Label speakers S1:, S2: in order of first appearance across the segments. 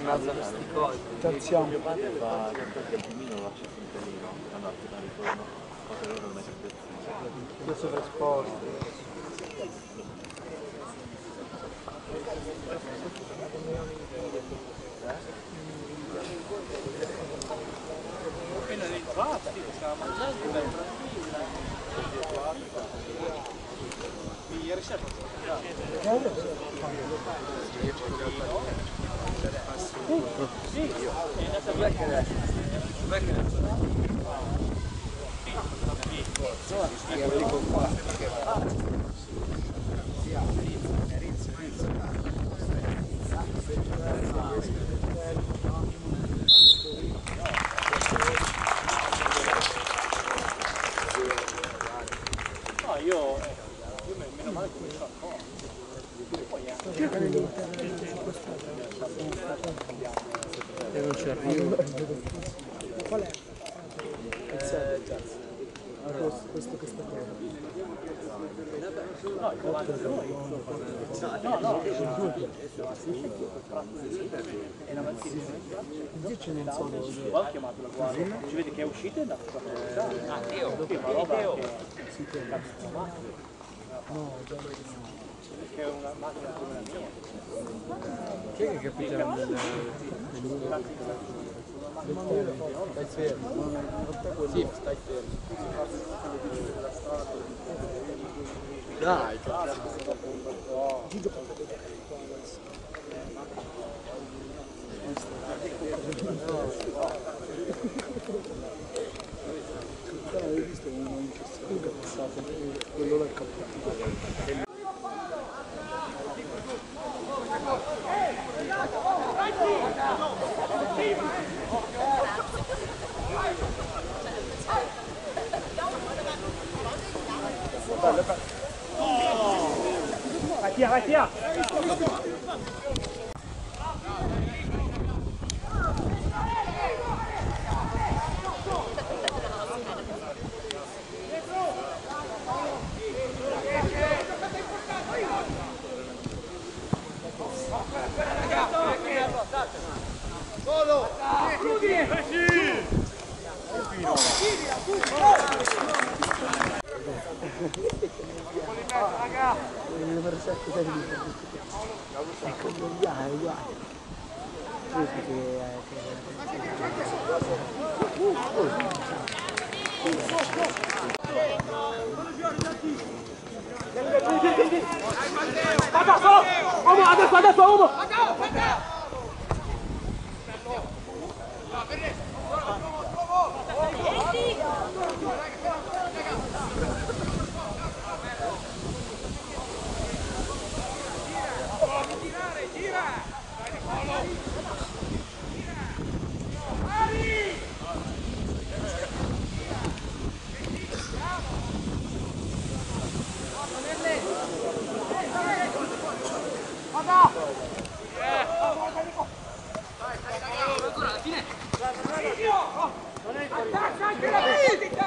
S1: casa questi cosi.
S2: Terziamo.
S3: Mio padre fa sempre il cammino, lo lascia sul pelino, quando appena ritorno, cose loro non è che
S2: Io sovraesposto.
S4: Appena rientrata, stava mangiando, tranquilla. Ieri sera ho io meno male come sto ancora.
S1: E non ci arrivo.
S2: Qual è? Questo che sta qua.
S4: No, davanti a noi. No. È la mattina.
S2: Invece non so dove.
S4: Ho chiamato la guardia. Ci vede che è uscita e è andato a fare. Ah, Teo. Una roba che si chiama.
S2: No, già lo
S4: Che è una macchina come la mia.
S1: Chi è che capitava del
S2: Stai fermo.
S1: Sì, stai fermo. Dai,
S2: Gigio quanto è qua adesso. Avevi visto come non c'è stato passato quello del capo.
S4: Vai via! Solo!
S2: Ecco, uguale.
S4: Adesso, uomo! Attacca anche la politica!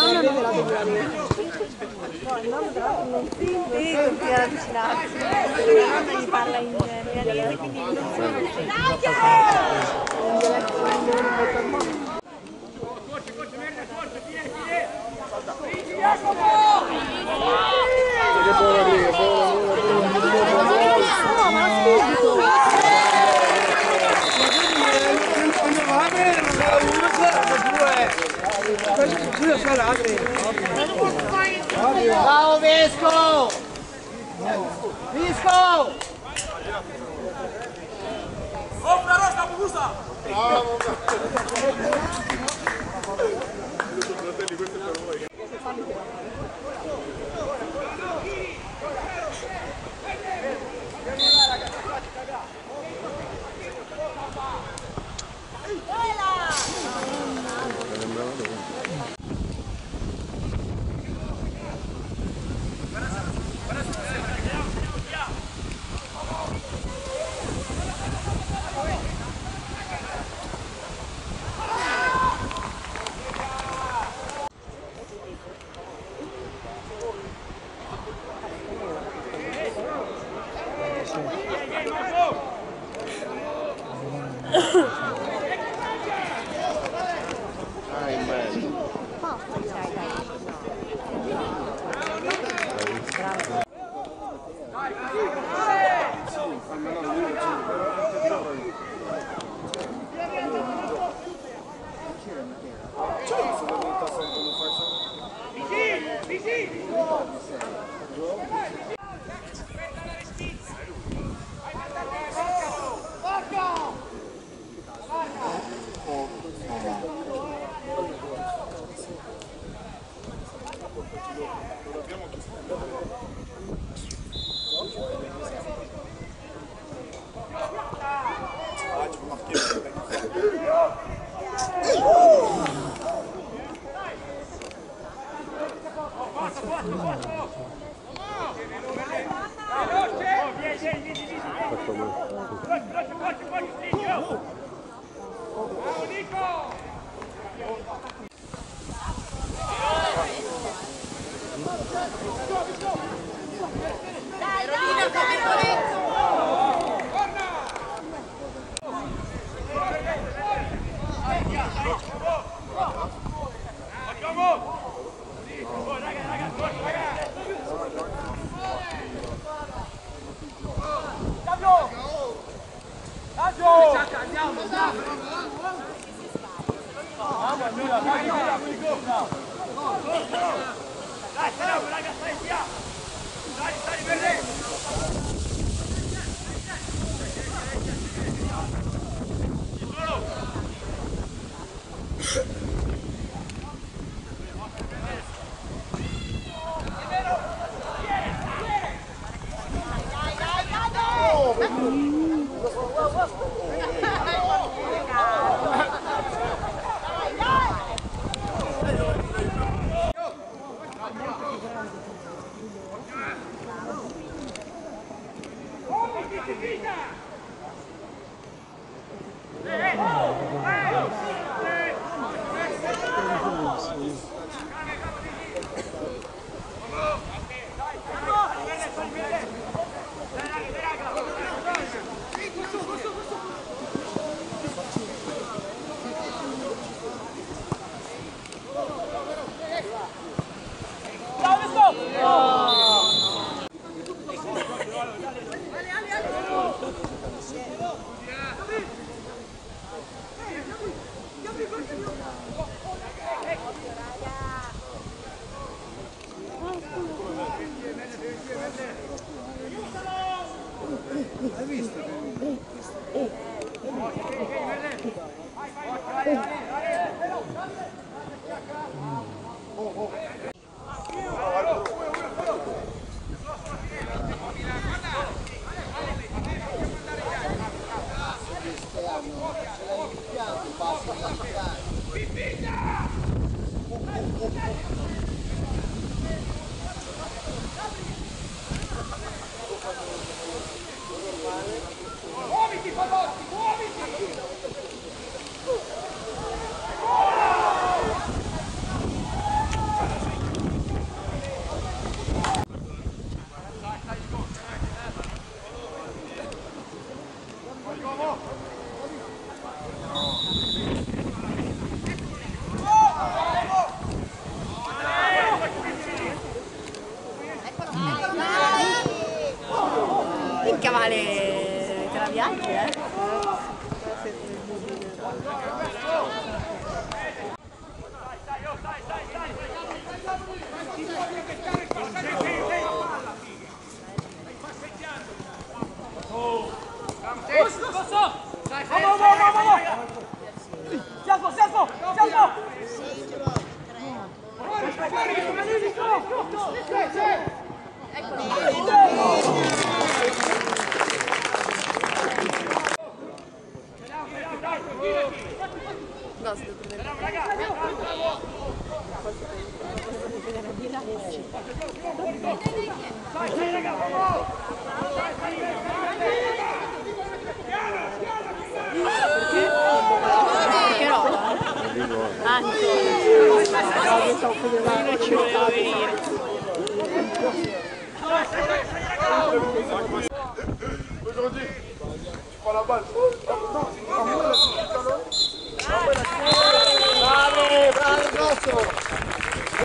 S5: era avvicinarsi. Mia nonna gli parla in milanese, quindi non
S6: Bravo Vesco! Visco!
S5: mica male te la viaggi, No, sto che roba? Ah, non ci volevo venire.
S2: Aujourd'hui, tu prends la balle.